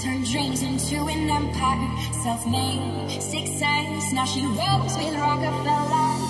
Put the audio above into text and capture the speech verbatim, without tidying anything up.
Turned dreams into an empire, self-made success. Now she rolls with Rockefeller.